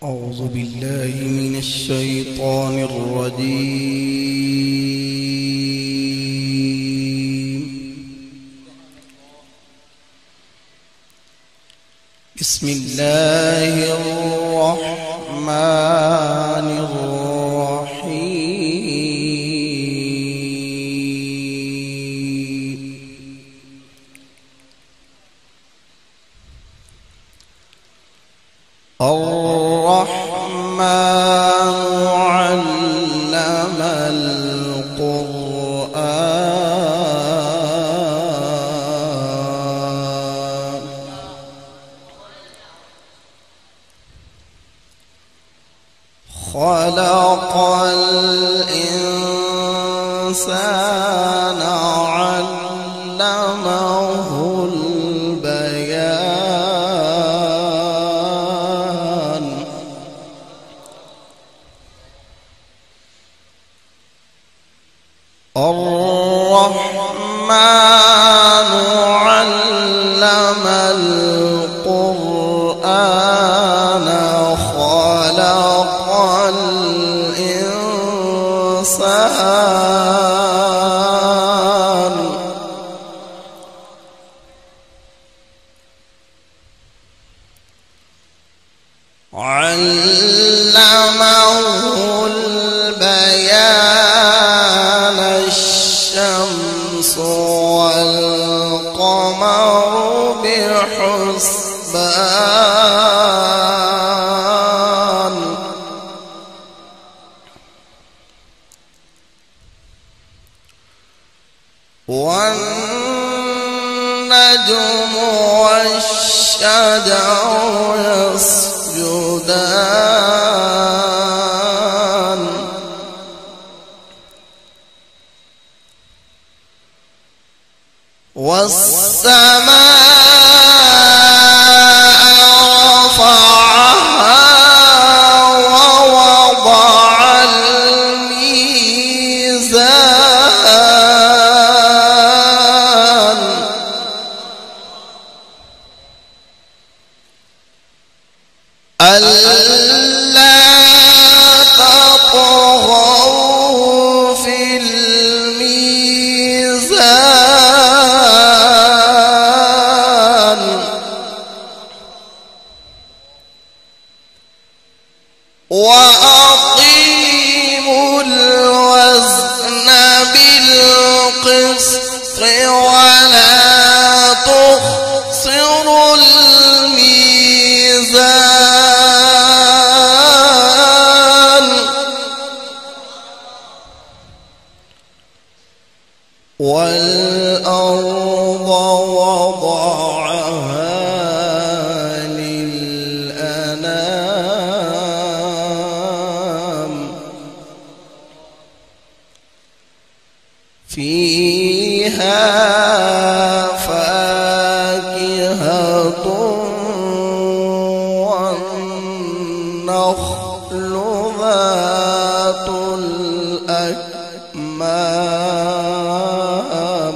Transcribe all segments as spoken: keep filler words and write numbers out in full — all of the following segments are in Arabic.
أعوذ بالله من الشيطان الرجيم. بسم الله الرحمن الرحيم. الرحمن علم القرآن خلق الإنسان علمه البيان الرحمن علم القرآن خلق الإنسان علمه البيان الشمس والقمر بحسبان والنجم والشجر يسجدان والسماء رفعها ووضع الميزان ألا تطغوا في الميزان وأقيموا الوزن بالقسط ولا تخسروا الميزان والأرض وضعها للأنام فيها فاكهة والنخل ذات الأكمام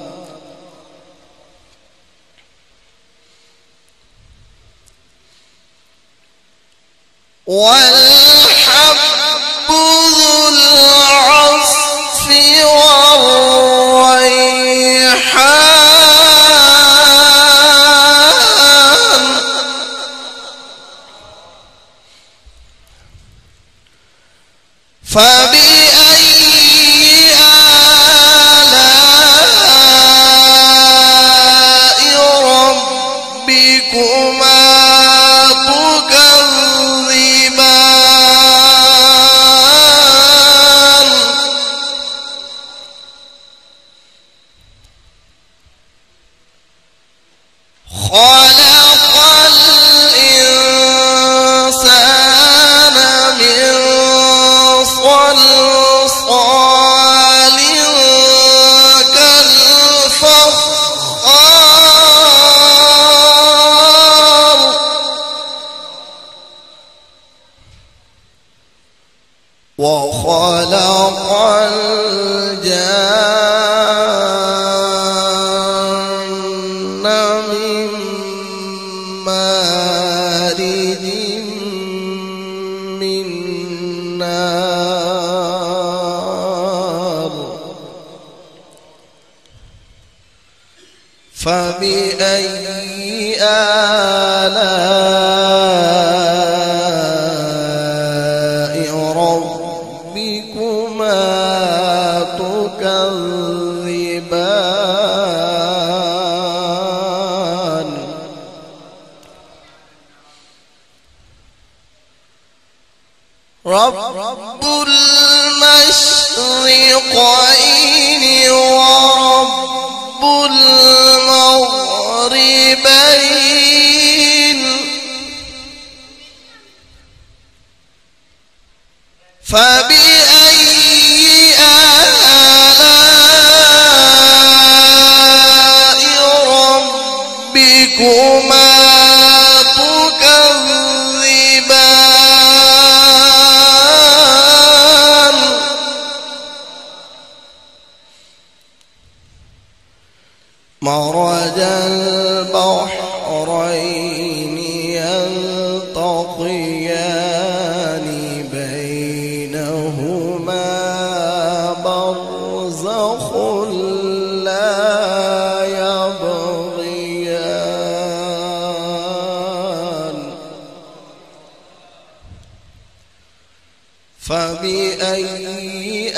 والحب ذو العصف والريحان فبأي آلاء ربكما تكذبان خلق الإنسان من صلصال كالفخار وخلق الجان من مارد من نار فبأي آلاء ربكما تكذبان رب المشرقين ورب المغربين فبأي آلاء ربكما تكذبان مرج البحرين يلتقيان بينهما برزخ لا يبغيان فبأي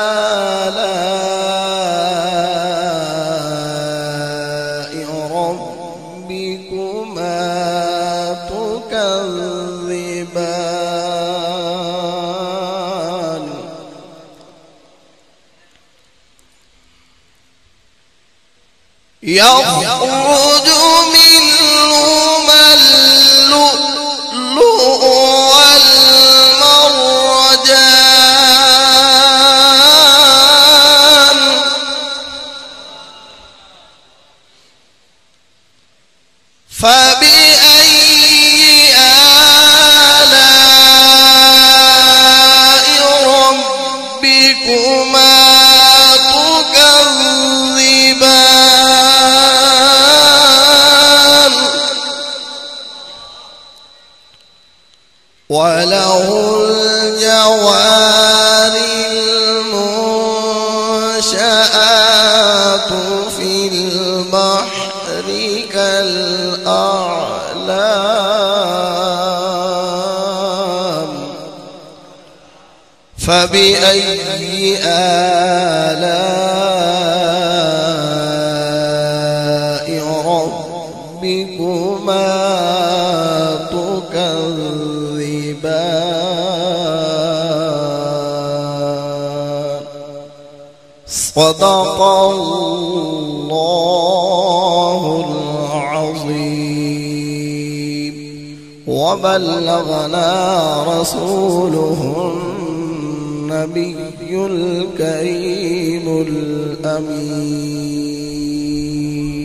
آلاء ربكما تكذبان يخرج منهما اللؤلؤ والمرجان فبأي آلاء ربكما تكذبان وله الجوار المنشآت في البحر كالأعلام فبأي آلاء ربكما تكذبان صدق الله العظيم وبلغنا رسوله النبي الكريم الأمين